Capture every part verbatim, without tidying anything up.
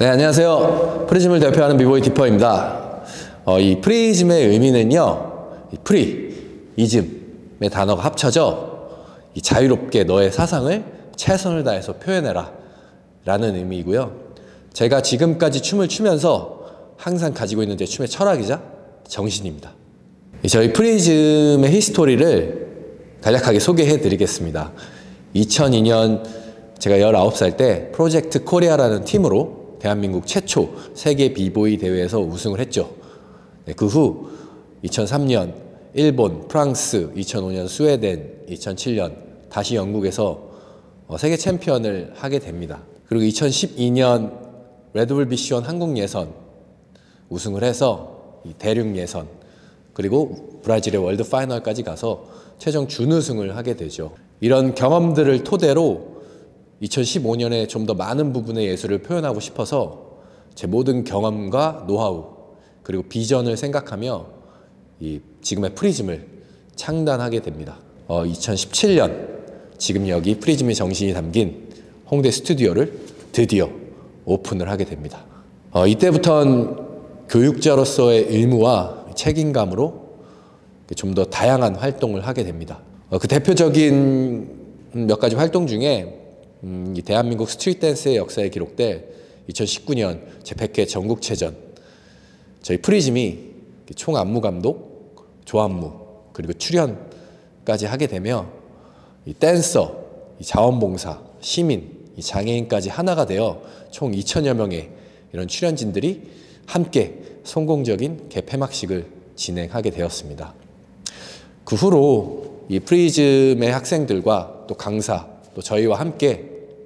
네, 안녕하세요. 프리즘을 대표하는 비보이 디퍼입니다. 어, 이 프리즘의 의미는요, 이 프리, 이즘의 단어가 합쳐져 이 자유롭게 너의 사상을 최선을 다해서 표현해라 라는 의미이고요. 제가 지금까지 춤을 추면서 항상 가지고 있는 제 춤의 철학이자 정신입니다. 저희 프리즘의 히스토리를 간략하게 소개해 드리겠습니다. 이천이 년 제가 열아홉 살 때 프로젝트 코리아라는 팀으로 대한민국 최초 세계 비보이 대회에서 우승을 했죠. 네, 그 후 이천삼 년 일본, 프랑스, 이천오 년 스웨덴, 이천칠 년 다시 영국에서 어, 세계 챔피언을 하게 됩니다. 그리고 이천십이 년 레드불 비시원 한국 예선 우승을 해서 이 대륙 예선 그리고 브라질의 월드 파이널까지 가서 최종 준우승을 하게 되죠. 이런 경험들을 토대로 이천십오 년에 좀 더 많은 부분의 예술을 표현하고 싶어서 제 모든 경험과 노하우 그리고 비전을 생각하며 이 지금의 프리즘을 창단하게 됩니다. 어, 이천십칠 년 지금 여기 프리즘의 정신이 담긴 홍대 스튜디오를 드디어 오픈을 하게 됩니다. 어, 이때부터는 교육자로서의 의무와 책임감으로 좀 더 다양한 활동을 하게 됩니다. 어, 그 대표적인 몇 가지 활동 중에 음, 이 대한민국 스트릿 댄스의 역사에 기록될 이천십구 년 제백 회 전국체전 저희 프리즘이 총 안무감독, 조안무 그리고 출연까지 하게 되며 이 댄서, 이 자원봉사, 시민, 이 장애인까지 하나가 되어 총 이천여 명의 이런 출연진들이 함께 성공적인 개폐막식을 진행하게 되었습니다. 그 후로 이 프리즘의 학생들과 또 강사 또 저희와 함께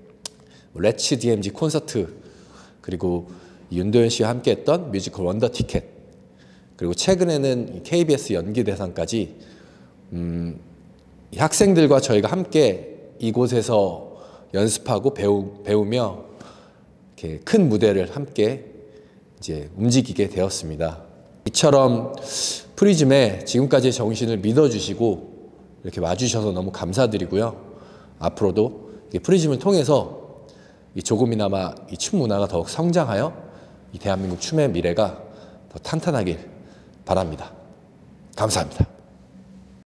레츠 디엠지 콘서트 그리고 윤도현 씨와 함께 했던 뮤지컬 원더 티켓 그리고 최근에는 케이비에스 연기대상까지 음, 이 학생들과 저희가 함께 이곳에서 연습하고 배우, 배우며 이렇게 큰 무대를 함께 이제 움직이게 되었습니다. 이처럼 프리즘의 지금까지의 정신을 믿어주시고 이렇게 와주셔서 너무 감사드리고요. 앞으로도 프리즘을 통해서 이 조금이나마 이 춤 문화가 더욱 성장하여 이 대한민국 춤의 미래가 더 탄탄하길 바랍니다. 감사합니다.